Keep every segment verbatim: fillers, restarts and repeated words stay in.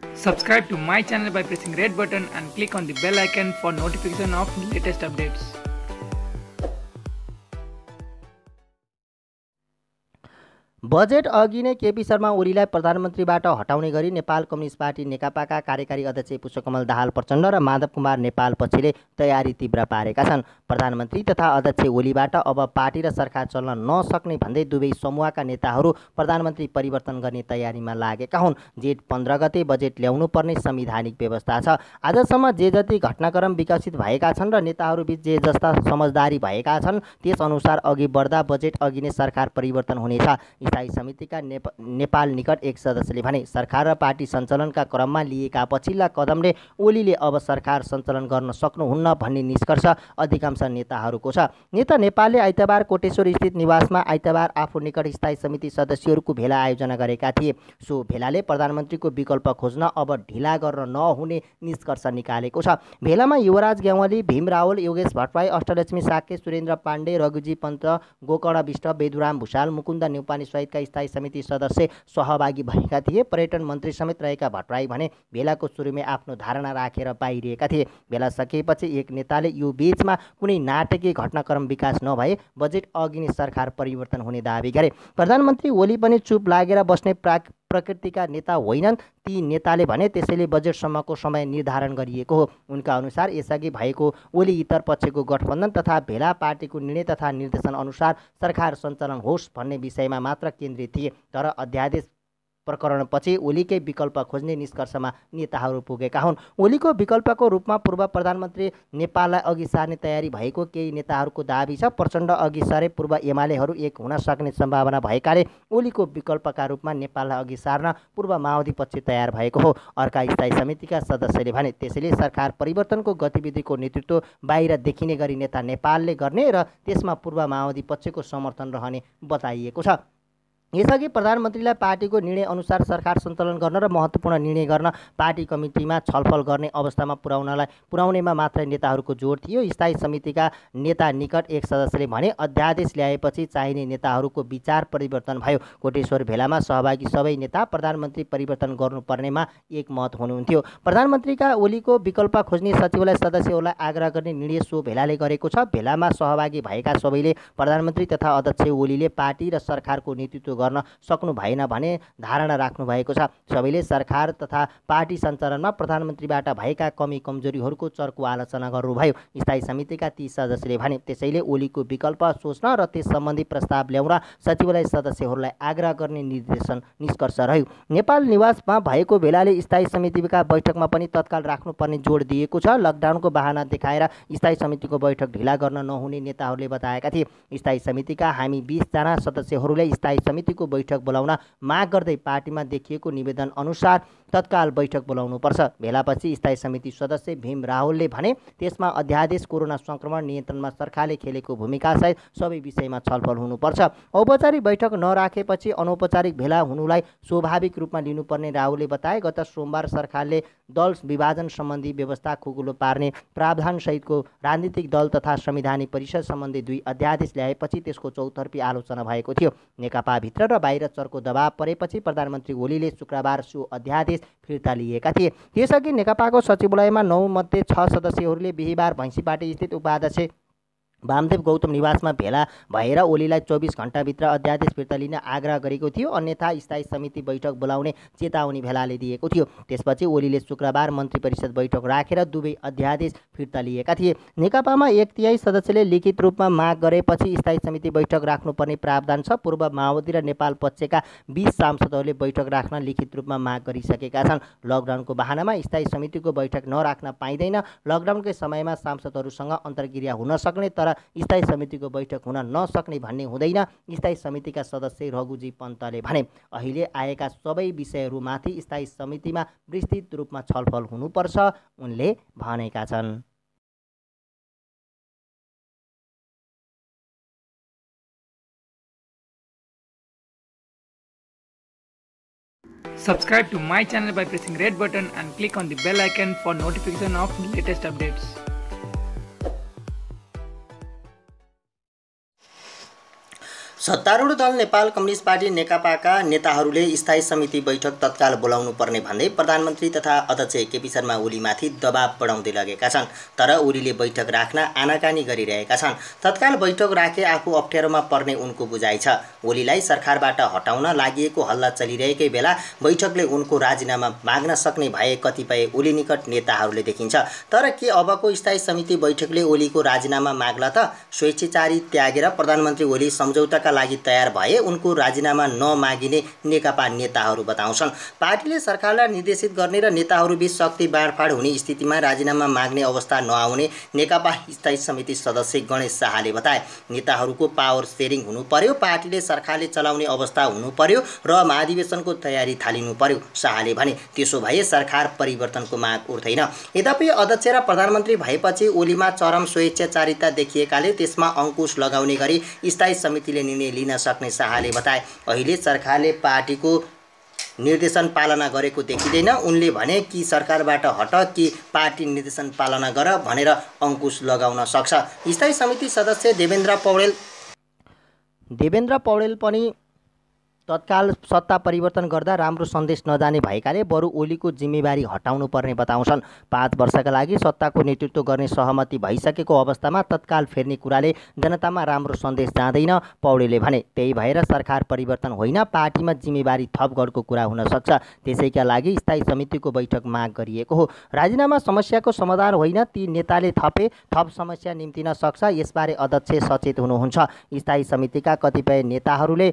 Subscribe to my channel by pressing red button and click on the bell icon for notification of latest updates. Budget अघि नै केपी शर्मा ओलीलाई प्रधानमन्त्रीबाट हटाउने गरी Nepal communist party नेकपाका कार्यकारी अध्यक्ष पुष्पकमल दाहाल प्रचण्ड र माधव कुमार नेपाल पक्षले तयारी तीव्र पारेका छन्। प्रधानमन्त्री तथा अध्यक्ष ओलीबाट अब पार्टी र सरकार चल्न नसक्ने भन्दै दुवै समूहका नेताहरू प्रधानमन्त्री परिवर्तन गर्ने तयारीमा लागेका हुन्। जेठ पन्ध्र गते बजेट ल्याउनु पर्ने संवैधानिक व्यवस्था छ। आजसम्म जे जति घटनाक्रम विकसित भएका छन् र नेताहरूबीच जे जस्ता समझदारी भएका छन् त्यसअनुसार अघि बढ्दा बजेट अघि नै सरकार परिवर्तन हुनेछ। स्थायी समितिका नेप नेपाल निकट एक सदस्यले भने सरकार र पार्टी सञ्चालनका क्रममा लिएका पछिल्ला कदमले ओलीले अब सरकार सञ्चालन गर्न सक्नुहुन्न भन्ने निष्कर्ष अधिकांश नेताहरूको छ। नेता नेपालले आइतबार कोटेश्वर स्थित निवासमा आइतबार आफू निकट स्थायी समिति सदस्यहरूको भेला आयोजना गरेका थिए। सो भेलाले प्रधानमन्त्रीको विकल्प खोज्न अब ढिला गर्न नहुने निष्कर्ष निकालेको छ। भेलामा युवराज ग्यावाली, भीम रावल, योगेश भट्टराई, अष्टलक्ष्मी साक्य, सुरेन्द्र पाण्डे, रघुजी पन्त, गोकर्ण विष्ट, बेदुराम भुषाल, मुकुन्द न्यौपाने सहितका स्थायी समिति सदस्य सहभागी भएका थिए। पर्यटन मन्त्री समेत रहेका भट्टराई भने भेलाको सुरुमै आफ्नो धारणा राखेर बाहिरिएका थिए। भेला सकिएपछि एक नेताले यो बीचमा कुनै नाटकीय घटनाक्रम विकास नभए बजेट अघि नै सरकार परिवर्तन हुने दावी गरे। प्रधानमन्त्री ओली पनि चुप लागेर बस्ने प्राक प्रकृतिका नेता होइनन् ती नेताले भने त्यसैले बजेटसम्मको समय निर्धारण गरिएको हो। उनका अनुसार यसअघि भएको ओली इतर पक्षको गठबन्धन तथा भेला पार्टीको निर्णय तथा निर्देशन अनुसार सरकार सञ्चालन होस् भन्ने विषयमा मात्र केन्द्रित थिए। तर अध्यादेश प्रकरणपछि ओलीकै विकल्प खोज्ने निष्कर्षमा नेताहरू पुगेका हुन्। ओलीको विकल्पको रूपमा पूर्व प्रधानमन्त्री नेपाललाई अघि सार्ने तयारी भएको केही नेताहरूको दाबी छ। प्रचण्ड अघि सरे पूर्व एमालेहरू एक हुन सक्ने सम्भावना भएकाले ओलीको विकल्पका रूपमा नेपाललाई अघि सार्न पूर्व माओवादी पक्ष तयार भएको हो। अर्का स्थायी समितिका सदस्यले भने त्यसैले सरकार परिवर्तनको गतिविधिको नेतृत्व बाहिर देखिने गरी नेता नेपालले गर्ने र त्यसमा पूर्व माओवादी पक्षको समर्थन रहने बताइएको छ। यसअघि प्रधानमन्त्रीलाई पार्टीको निर्णय अनुसार सरकार सञ्चालन गर्न र महत्त्वपूर्ण निर्णय गर्न पार्टी कमिटीमा छलफल गर्ने अवस्थामा पुर्याउनलाई पुर्याउनेमा मात्रै नेताहरूको जोड थियो। स्थायी समितिका नेता निकट एक सदस्यले भने अध्यादेश ल्याएपछि चाहिने नेताहरूको विचार परिवर्तन भयो। कोटेश्वर भेलामा सहभागी सबै नेता प्रधानमन्त्री परिवर्तन गर्नुपर्नेमा एकमत हुनुहुन्थ्यो। प्रधानमन्त्रीका ओलीको विकल्प खोज्ने सचिवालय सदस्यहरूलाई आग्रह गर्ने निर्णय सो भेलाले गरेको छ। भेलामा सहभागी भएका सबैले प्रधानमन्त्री तथा अध्यक्ष ओलीले पार्टी र सरकारको नेतृत्व गर्न सक्नु भएन भने धारणा राख्नु भएको छ। सबैले सरकार तथा पार्टी सञ्चालनमा प्रधानमन्त्रीबाट भएका कमी कमजोरीहरूको चर्को आलोचना गर्नुभयो। स्थायी समितिका ती सदस्यले भने त्यसैले ओलीको विकल्प सोच्न र त्यस सम्बन्धी प्रस्ताव ल्याउन सचिवालय सदस्यहरूलाई आग्रह गर्ने निर्देशन निष्कर्ष रह्यो। नेपाल निवासमा भएको भेलाले स्थायी समितिका बैठकमा पनि तत्काल राख्नुपर्ने जोड दिएको छ। लकडाउनको बहाना देखाएर स्थायी समितिको बैठक ढिला गर्न नहुने नेताहरूले बताएका थिए। स्थायी समितिका हामी बीसजना सदस्यहरूले स्थायी समिति को बैठक बोलाउन माग गर्दै पार्टीमा देखिएको निवेदन अनुसार तत्काल बैठक बोलाउनुपर्छ। भेलापछि स्थायी समिति सदस्य भीम रावलले भने त्यसमा अध्यादेश, कोरोना संक्रमण नियन्त्रणमा सरकारले खेलेको भूमिका सहित सबै विषयमा छलफल हुनुपर्छ। औपचारिक बैठक नराखेपछि अनौपचारिक भेला हुनुलाई स्वाभाविक रूपमा लिनुपर्ने रावलले बताए। गत सोमबार सरकारले दल विभाजन सम्बन्धी व्यवस्था खुकुलो पार्ने प्रावधान सहितको राजनीतिक दल तथा संवैधानिक परिषद सम्बन्धी दुई अध्यादेश ल्याएपछि त्यसको चौतर्फी आलोचना भएको थियो। नेकपा भित्र र बाहिर चर्को दबाव परेपछि प्रधानमन्त्री ओलीले शुक्रबार सो अध्यादेश फिर्ता लिएका थिए। त्यसअघि नेकपाको सचिवालयमा नौ मध्ये छ सदस्यहरूले बिहिबार भैँसीपाटी स्थित उपाध्यक्ष वामदेव गौतम निवासमा भेला भएर ओलीलाई चौबिस घण्टाभित्र अध्यादेश फिर्ता लिन आग्रह गरेको थियो। अन्यथा स्थायी समिति बैठक बोलाउने चेतावनी भेलाले दिएको थियो। त्यसपछि ओलीले शुक्रबार मन्त्री परिषद बैठक राखेर दुवै अध्यादेश फिर्ता लिएका थिए। नेकपामा एक तिहाई सदस्यले लिखित रूपमा माग गरेपछि स्थायी समिति बैठक राख्नुपर्ने प्रावधान छ। पूर्व माओवादी र नेपाल पक्षका बीस सांसदहरूले बैठक राख्न लिखित रूपमा माग गरिसकेका छन्। लकडाउनको बहानामा स्थायी समितिको बैठक नराख्न पाइँदैन। लकडाउनकै समयमा सांसदहरूसँग अन्तर्क्रिया हुन सक्ने तर स्थायी समितिको बैठक हुन नसक्ने भन्ने हुँदैन। स्थायी समितिका सदस्य रघुजी पन्तले भने अहिले आएका सबै विषयहरूमाथि स्थायी समितिमा विस्तृत रूपमा छलफल हुनुपर्छ उनले भनेका छन्। Subscribe to my channel by pressing red button and click on the bell icon for notification of latest updates. सत्तारूढ दल नेपाल कम्युनिस्ट पार्टी नेकपाका नेताहरूले स्थायी समिति बैठक तत्काल बोलाउनु पर्ने भन्दै प्रधानमन्त्री तथा अध्यक्ष केपी शर्मा ओलीमाथि दबाब बढाउँदै लगेका छन्। तर ओलीले बैठक राख्न आनाकानी गरिरहेका छन्। तत्काल बैठक राखे आफू अप्ठ्यारोमा पर्ने उनको बुझाइ छ। ओलीलाई सरकारबाट हटाउन लागिएको हल्ला चलिरहेकै बेला बैठकले उनको राजीनामा माग्न सक्ने भए कतिपय ओली निकट नेताहरूले देखिन्छ। तर के अबको स्थायी समिति बैठकले ओलीको राजीनामा माग्ला त? स्वेच्छाचारी त्यागेर प्रधानमन्त्री ओली सम्झौताका लागि तयार भए उनको राजीनामा नमागिने नेकपा नेताहरू बताउँछन्। पार्टीले सरकारलाई निर्देशित गर्ने र नेताहरूबीच शक्ति बाँडफाँड हुने स्थितिमा राजीनामा माग्ने अवस्था नआउने नेकपा स्थायी समिति सदस्य गणेश शाहले बताए। नेताहरूको पावर सेयरिङ हुनु पर्यो, पार्टीले सरकारले चलाउने अवस्था हुनु पर्यो र महाधिवेशनको तयारी थालिनु पर्यो, शाहले भने। त्यसो भए सरकार परिवर्तनको माग उठ्दैन। यद्यपि अध्यक्ष र प्रधानमन्त्री भएपछि ओलीमा चरम स्वेच्छाचारिता देखिएकाले त्यसमा अंकुश लगाउने गरी स्थायी समितिले निर्णय लिन सक्ने शाहले बताए। अहिले सरकारले पार्टीको निर्देशन पालना गरेको देखिँदैन। उनले भने कि सरकारबाट हट कि पार्टी निर्देशन पालना गर भनेर अंकुश लगाउन सक्छ। स्थायी समिति सदस्य देवेन्द्र पौडेल देवेन्द्र पौडेल पनि तत्काल सत्ता परिवर्तन गर्दा राम्रो सन्देश नजाने भएकाले बरु ओलीको जिम्मेवारी हटाउनु पर्ने बताउँछन्। पाँच वर्षका लागि सत्ताको नेतृत्व गर्ने सहमति भइसकेको अवस्थामा तत्काल फेर्ने कुराले जनतामा राम्रो सन्देश जाँदैन, पौडेलले भने। त्यही भएर सरकार परिवर्तन होइन, पार्टीमा जिम्मेवारी थप गढको कुरा हुन सक्छ। त्यसैका लागि स्थायी समितिको बैठक माग गरिएको हो। राजीनामा समस्याको समाधान होइन, ती नेताले थपे थप समस्या निम्तिन सक्छ। यसबारे अध्यक्ष सचेत हुनुहुन्छ। स्थायी समितिका कतिपय नेताहरूले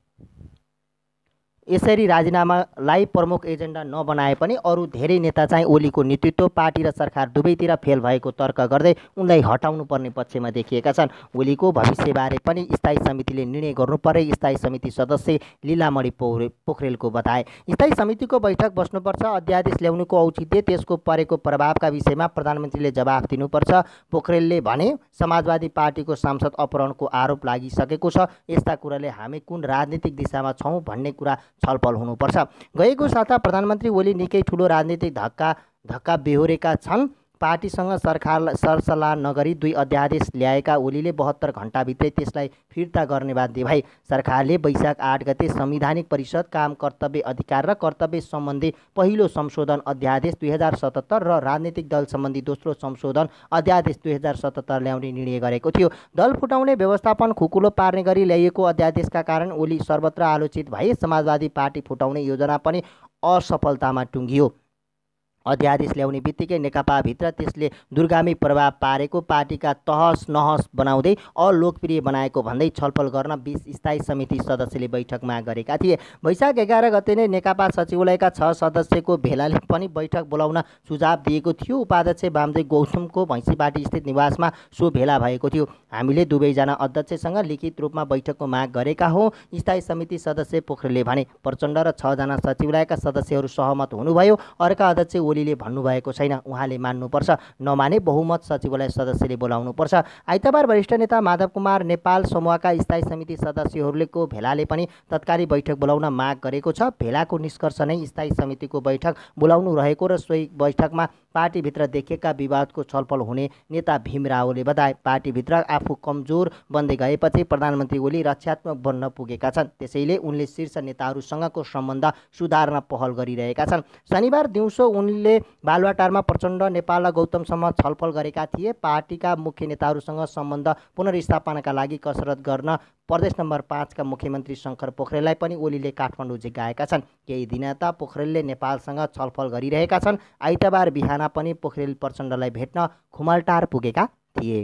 यसरी राजीनामालाई प्रमुख एजेन्डा नबनाए पनि अरू धेरै नेता चाहिँ ओलीको नेतृत्व पार्टी र सरकार दुवैतिर फेल भएको तर्क गर्दै उनलाई हटाउनु पर्ने पक्षमा देखिएका छन्। ओलीको भविष्यबारे पनि स्थायी समितिले निर्णय गर्नुपर्ने स्थायी समिति सदस्य लीलामणि पोखरेलको बताए। स्थायी समितिको बैठक बस्नुपर्छ, अध्यादेश ल्याउनुको औचित्य, त्यसको परेको प्रभावका विषयमा प्रधानमन्त्रीले जवाफ दिनुपर्छ, पोखरेलले भने। समाजवादी पार्टीको सांसद अपहरणको आरोप लागिसकेको छ। यस्ता कुराले हामी कुन राजनीतिक दिशामा छौँ भन्ने कुरा छलफल हुनुपर्छ। गएको साता प्रधानमन्त्री ओली निकै ठुलो राजनीतिक धक्का धक्का बेहोरेका छन्। पार्टीसँग सरकार सरसल्लाह नगरी दुई अध्यादेश ल्याएका ओलीले बहत्तर घण्टाभित्रै त्यसलाई फिर्ता गर्ने बाध्य भए। सरकारले वैशाख आठ गते संवैधानिक परिषद, काम कर्तव्य अधिकार र कर्तव्य सम्बन्धी पहिलो संशोधन अध्यादेश दुई हजार सतहत्तर र राजनीतिक दल सम्बन्धी दोस्रो संशोधन अध्यादेश दुई हजार सतहत्तर ल्याउने निर्णय गरेको थियो। दल फुटाउने व्यवस्थापन खुकुलो पार्ने गरी ल्याइएको अध्यादेशका कारण ओली सर्वत्र आलोचित भए। समाजवादी पार्टी फुटाउने योजना पनि असफलतामा टुङ्गियो। अध्यादेश ल्याउने बित्तिकै नेकपाभित्र त्यसले दूरगामी प्रभाव पारेको, पार्टीका तहस नहस बनाउँदै अलोकप्रिय बनाएको भन्दै छलफल गर्न बीस स्थायी समिति सदस्यले बैठक माग गरेका थिए। वैशाख एघार गते नै नेकपा सचिवालयका छ सदस्यको भेलाले पनि बैठक बोलाउन सुझाव दिएको थियो। उपाध्यक्ष वामदेव गौतमको भैँसीपाटी स्थित निवासमा सो भेला भएको थियो। हामीले दुवैजना अध्यक्षसँग लिखित रूपमा बैठकको माग गरेका हौँ, स्थायी समिति सदस्य पोखरेलले भने। प्रचण्ड र छजना सचिवालयका सदस्यहरू सहमत हुनुभयो। अर्का अध्यक्ष ओलीले भन्नुभएको छैन, उहाँले मान्नुपर्छ। नमाने बहुमत सचिवालय सदस्यले बोलाउनुपर्छ। आइतबार वरिष्ठ नेता माधव कुमार नेपाल समूहका स्थायी समिति सदस्यहरूको भेलाले पनि तत्काली बैठक बोलाउन माग गरेको छ। भेलाको निष्कर्ष नै स्थायी समितिको बैठक बोलाउनु रहेको र सोही बैठकमा पार्टीभित्र देखिएका विवादको छलफल हुने नेता भीम रावले बताए। पार्टीभित्र आफू कमजोर बन्दै गएपछि प्रधानमन्त्री ओली रक्षात्मक बन्न पुगेका छन्। त्यसैले उनले शीर्ष नेताहरूसँगको सम्बन्ध सुधार्न पहल गरिरहेका छन्। शनिबार दिउँसो उनले बालुवाटारमा प्रचण्ड, नेपाल र गौतमसम्म छलफल गरेका थिए। पार्टीका मुख्य नेताहरूसँग सम्बन्ध पुनर्स्थापनाका लागि कसरत गर्न प्रदेश नम्बर पाँचका मुख्यमन्त्री शङ्कर पोखरेललाई पनि ओलीले काठमाडौँ जिगाएका छन्। केही दिन यता पोखरेलले नेपालसँग छलफल गरिरहेका छन्। आइतबार बिहान पनि पोखरेल प्रचण्डलाई भेट्न खुमलटार पुगेका थिए।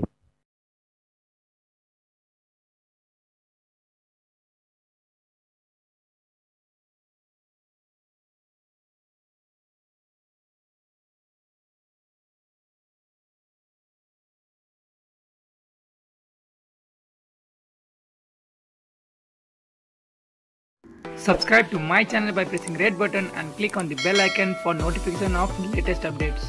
Subscribe to my channel by pressing red button and click on the bell icon for notification of latest updates.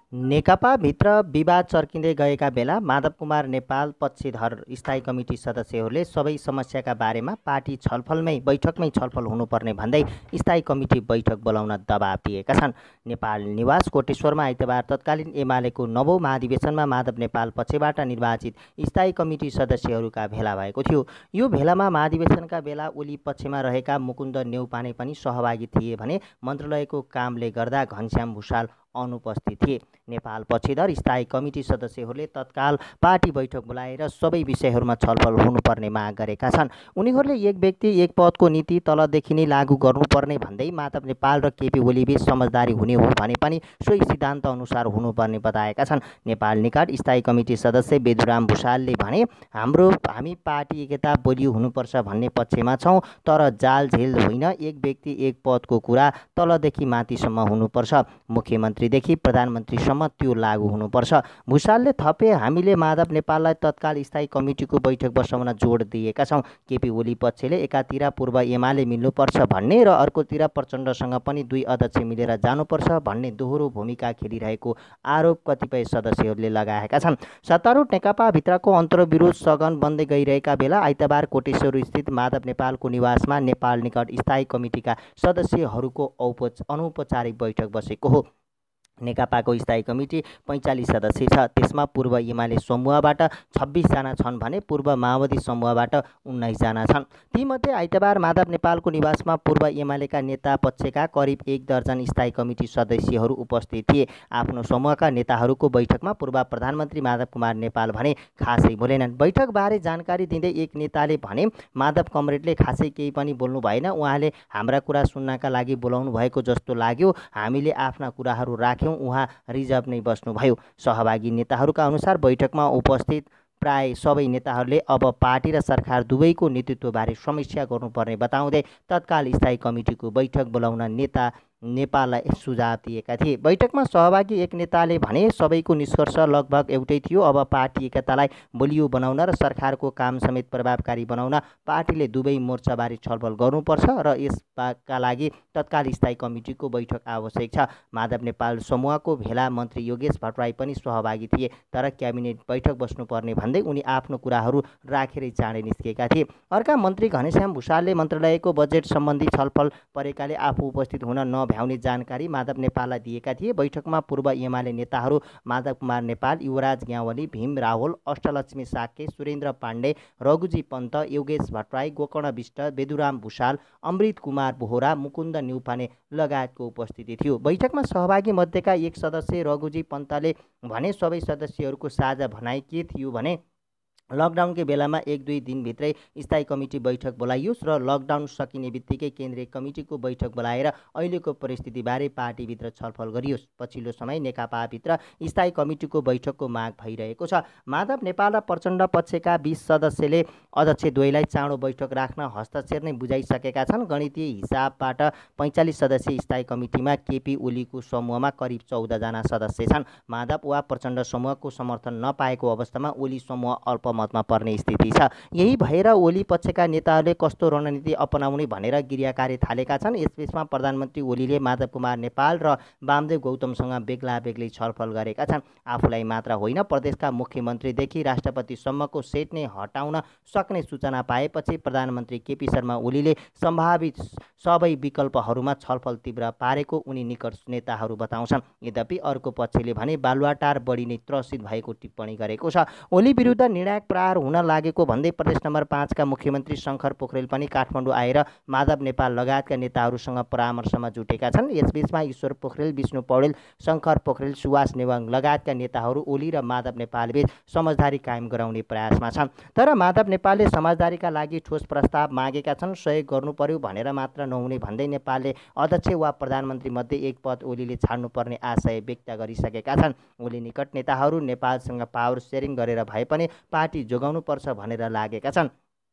नेकपाभित्र विवाद चर्किँदै गएका बेला माधव कुमार नेपाल पक्षधर स्थायी कमिटी सदस्यहरूले सबै समस्याका बारेमा पार्टी छलफलमै बैठकमै छलफल हुनुपर्ने भन्दै स्थायी कमिटी बैठक बोलाउन दबाब दिएका छन्। नेपाल निवास कोटेश्वरमा आइतबार तत्कालीन एमालेको नवौं महाधिवेशनमा माधव नेपाल पक्षबाट निर्वाचित स्थायी कमिटी सदस्यहरूका भेला भएको थियो। यो भेलामा महाधिवेशनका बेला ओली पक्षमा रहेका मुकुन्द नेउपाने पनि सहभागी थिए भने मन्त्रालयको कामले गर्दा घनश्याम भुषाल अनुपस्थित थिए। नेपाल पक्षधर स्थायी कमिटी सदस्यहरूले तत्काल पार्टी बैठक बोलाएर सबै विषयहरूमा छलफल हुनुपर्ने माग गरेका छन्। उनीहरूले एक व्यक्ति एक पदको नीति तलदेखि नै लागू गर्नुपर्ने भन्दै माधव नेपाल र केपी ओलीबीच समझदारी हुने हो भने पनि सोही सिद्धान्त अनुसार हुनुपर्ने बताएका छन्। नेपाल निकट स्थायी कमिटी सदस्य बेदुराम भुषालले भने, हाम्रो हामी पार्टी एकता बलियो हुनुपर्छ भन्ने पक्षमा छौँ, तर जाल झेल होइन, एक व्यक्ति एक पदको कुरा तलदेखि माथिसम्म हुनुपर्छ, मुख्यमन्त्रीदेखि प्रधानमन्त्रीसम्म त्यो लागू हुनुपर्छ। भुषालले थपे, हामीले माधव नेपाललाई तत्काल स्थायी कमिटीको बैठक बसाउन जोड दिएका छौँ। केपी ओली पक्षले एकातिर पूर्व एमाले मिल्नुपर्छ भन्ने र अर्कोतिर प्रचण्डसँग पनि दुई अध्यक्ष मिलेर जानुपर्छ भन्ने दोहोरो भूमिका खेलिरहेको आरोप कतिपय सदस्यहरूले लगाएका छन्। सत्तारूढ नेकपाभित्रको अन्तर्विरोध सघन बन्दै गइरहेका बेला आइतबार कोटेश्वर स्थित माधव नेपालको निवासमा नेपाल निकट स्थायी कमिटीका सदस्यहरूको औपच अनौपचारिक बैठक बसेको हो। नेकपाको स्थायी कमिटी पैँचालिस सदस्य छ। त्यसमा पूर्व एमाले समूहबाट छब्बिसजना छन् भने पूर्व माओवादी समूहबाट उन्नाइसजना छन्। तीमध्ये आइतबार माधव नेपालको निवासमा पूर्व एमालेका नेता पक्षका करिब एक दर्जन स्थायी कमिटी सदस्यहरू उपस्थित थिए। आफ्नो समूहका नेताहरूको बैठकमा पूर्व प्रधानमन्त्री माधव कुमार नेपाल भने खासै बोलेनन्। बैठकबारे जानकारी दिँदै एक नेताले भने, माधव कमरेडले खासै केही पनि बोल्नु भएन, उहाँले हाम्रा कुरा सुन्नका लागि बोलाउनु भएको जस्तो लाग्यो, हामीले आफ्ना कुराहरू राख्यौँ, उहाँ रिजर्भ नै बस्नुभयो। सहभागी नेताहरूका अनुसार बैठकमा उपस्थित प्राय सबै नेताहरूले अब पार्टी र सरकार दुवैको नेतृत्वबारे समीक्षा गर्नुपर्ने बताउँदै तत्काल स्थायी कमिटीको बैठक बोलाउन नेता नेपाललाई सुझाव दिएका थिए। बैठकमा सहभागी एक नेताले भने, सबैको निष्कर्ष लगभग एउटै थियो, अब पार्टी एकतालाई बलियो बनाउन र सरकारको काम समेत प्रभावकारी बनाउन पार्टीले दुवै मोर्चाबारे छलफल गर्नुपर्छ र यसका लागि तत्काल स्थायी कमिटीको बैठक आवश्यक छ। माधव नेपाल समूहको भेला मन्त्री योगेश भट्टराई पनि सहभागी थिए, तर क्याबिनेट बैठक बस्नुपर्ने भन्दै उनी आफ्नो कुराहरू राखेरै चाँडै निस्केका थिए। अर्का मन्त्री घनश्याम भुषालले मन्त्रालयको बजेट सम्बन्धी छलफल परेकाले आफू उपस्थित हुन न भ्याउने जानकारी माधव नेपाललाई दिएका थिए। बैठकमा पूर्व एमाले नेताहरू माधव कुमार नेपाल, युवराज ग्यावाली, भीम रावल, अष्टलक्ष्मी साके, सुरेन्द्र पाण्डे, रघुजी पन्त, योगेश भट्टराई, गोकर्ण विष्ट, बेदुराम भुषाल, अमृत कुमार बोहरा, मुकुन्द न्युपाने लगायतको उपस्थिति थियो। बैठकमा सहभागी मध्येका एक सदस्य रघुजी पन्तले भने, सबै सदस्यहरूको साझा भनाइ के थियो भने, लकडाउनकै बेलामा एक दुई दिनभित्रै स्थायी कमिटी बैठक बोलाइयोस् र लकडाउन सकिने बित्तिकै केन्द्रीय कमिटीको बैठक बोलाएर अहिलेको परिस्थितिबारे पार्टीभित्र छलफल गरियोस्। पछिल्लो समय नेकपाभित्र स्थायी कमिटीको बैठकको माग भइरहेको छ। माधव नेपाल र प्रचण्ड पक्षका बीस सदस्यले अध्यक्ष द्वयलाई चाँडो बैठक राख्न हस्ताक्षर नै बुझाइसकेका छन्। गणितीय हिसाबबाट पैँचालिस सदस्यीय स्थायी कमिटीमा केपी ओलीको समूहमा करिब चौधजना सदस्य छन्। माधव वा प्रचण्ड समूहको समर्थन नपाएको अवस्थामा ओली समूह अल्प मतमा पर्ने स्थिति छ। यही भएर ओली पक्षका नेताहरूले कस्तो रणनीति अपनाउने भनेर गिरियाकार्य थालेका छन्। यसबीचमा प्रधानमन्त्री ओलीले माधव कुमार नेपाल र वामदेव गौतमसँग बेग्ला बेग्लै छलफल गरेका छन्। आफूलाई मात्र होइन, प्रदेशका मुख्यमन्त्रीदेखि राष्ट्रपतिसम्मको सेट नै हटाउन सक्ने सूचना पाएपछि प्रधानमन्त्री केपी शर्मा ओलीले सम्भावित सबै विकल्पहरूमा छलफल तीव्र पारेको उनी निकट नेताहरू बताउँछन्। यद्यपि अर्को पक्षले भने बालुवाटार बढी नै त्रसित भएको टिप्पणी गरेको छ। ओली विरुद्ध निर्णायक प्रहार हुन लागेको भन्दै प्रदेश नम्बर पाँचका मुख्यमन्त्री शङ्कर पोखरेल पनि काठमाडौँ आएर माधव नेपाल लगायतका नेताहरूसँग परामर्शमा जुटेका छन्। यसबीचमा ईश्वर पोखरेल, विष्णु पौडेल, शङ्कर पोखरेल, सुवास नेवाङ लगायतका नेताहरू ओली र माधव नेपालबीच समझदारी कायम गराउने प्रयासमा छन्। तर माधव नेपालले समझदारीका लागि ठोस प्रस्ताव मागेका छन्। सहयोग गर्नु पर्यो भनेर मात्र नहुने भन्दै नेपालले अध्यक्ष वा प्रधानमन्त्री मध्ये एक पद ओलीले छाड्नुपर्ने आशय व्यक्त गरिसकेका छन्। ओली निकट नेताहरू नेपालसँग पावर सेयरिङ गरेर भए पनि पार्टी जोगाउनुपर्छ भनेर लागेका छन्।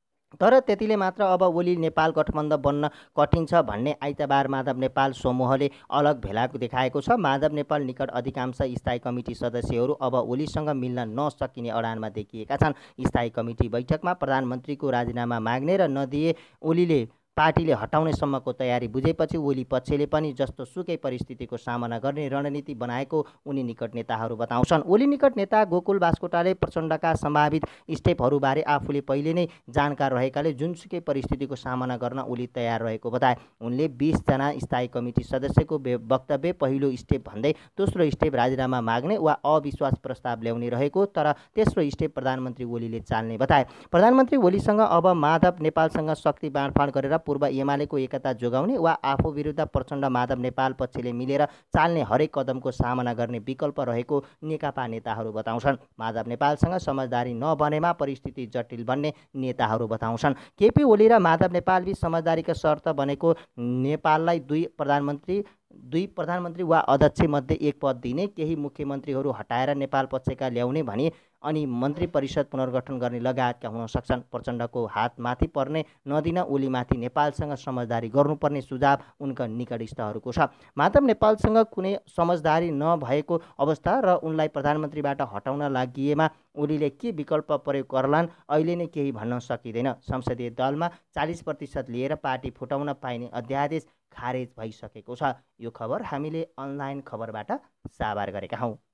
तर त्यतिले मात्र अब ओली नेपाल गठबन्धन बन्न कठिन छ भन्ने आइतबार माधव नेपाल समूहले अलग भेला देखाएको छ। माधव नेपाल निकट अधिकांश स्थायी कमिटी सदस्यहरू अब ओलीसँग मिल्न नसकिने अडानमा देखिएका छन्। स्थायी कमिटी बैठकमा प्रधानमन्त्रीको राजीनामा माग्ने र नदिए ओलीले पार्टीले हटाउनेसम्मको तयारी बुझेपछि ओली पक्षले पनि जस्तो सुकै परिस्थितिको सामना गर्ने रणनीति बनाएको उनी निकट नेताहरू बताउँछन्। ओली निकट नेता गोकुल बास्कोटाले प्रचण्डका सम्भावित स्टेपहरूबारे आफूले पहिले नै जानकार रहेकाले जुनसुकै परिस्थितिको सामना गर्न ओली तयार रहेको बताए। उनले बीसजना स्थायी कमिटी सदस्यको वक्तव्य पहिलो स्टेप भन्दै दोस्रो स्टेप राजीनामा माग्ने वा अविश्वास प्रस्ताव ल्याउने रहेको, तर तेस्रो स्टेप प्रधानमन्त्री ओलीले चाल्ने बताए। प्रधानमन्त्री ओलीसँग अब माधव नेपालसँग शक्ति बाँडफाँड गरेर पूर्व एमालेको एकता जोगाउने वा आफू विरुद्ध प्रचण्ड माधव नेपाल पक्षले मिलेर चाल्ने हरेक कदमको सामना गर्ने विकल्प रहेको नेकपा नेताहरू बताउँछन्। माधव नेपालसँग समझदारी नबनेमा परिस्थिति जटिल बन्ने नेताहरू बताउँछन्। केपी ओली र माधव नेपालबीच समझदारीका शर्त बनेको नेपाललाई दुई प्रधानमन्त्री दुई प्रधानमन्त्री वा अध्यक्ष मध्ये एक पद दिने, केही मुख्यमन्त्रीहरू हटाएर नेपाल पक्षका ल्याउने भने अनि मन्त्री परिषद पुनर्गठन गर्ने लगायतका हुन सक्छन्। प्रचण्डको हात माथि पर्ने नदिन ओलीमाथि नेपालसँग समझदारी गर्नुपर्ने सुझाव उनका निकटस्थहरूको छ। माधव नेपालसँग कुनै समझदारी नभएको अवस्था र उनलाई प्रधानमन्त्रीबाट हटाउन लागिएमा ओलीले के विकल्प प्रयोग गर्लान् अहिले नै केही भन्न सकिँदैन। संसदीय दलमा चालिस प्रतिशत लिएर पार्टी फुटाउन पाइने अध्यादेश खारेज भइसकेको छ। यो खबर हामीले अनलाइन खबरबाट साभार गरेका हौँ।